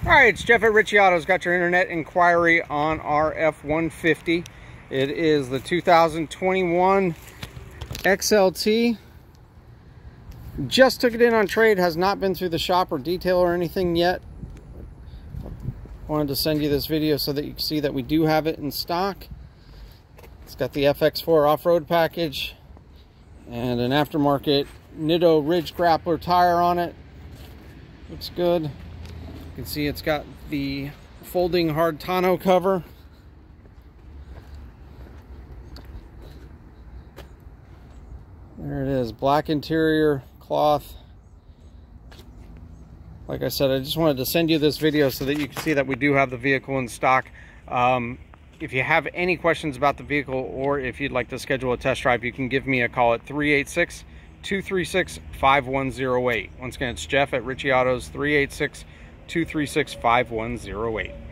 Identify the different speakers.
Speaker 1: All right, it's Jeff at Ritchie Autos. Got your internet inquiry on our F-150. It is the 2021 XLT. Just took it in on trade. Has not been through the shop or detail or anything yet. Wanted to send you this video so that you can see that we do have it in stock. It's got the FX4 off-road package and an aftermarket Nitto Ridge Grappler tire on it. Looks good. You can see it's got the folding hard tonneau cover. There it is, black interior, cloth. Like I said, I just wanted to send you this video so that you can see that we do have the vehicle in stock. If you have any questions about the vehicle or if you'd like to schedule a test drive, you can give me a call at 386-236-5108. Once again, it's Jeff at Ritchie Autos, 386-236-5108.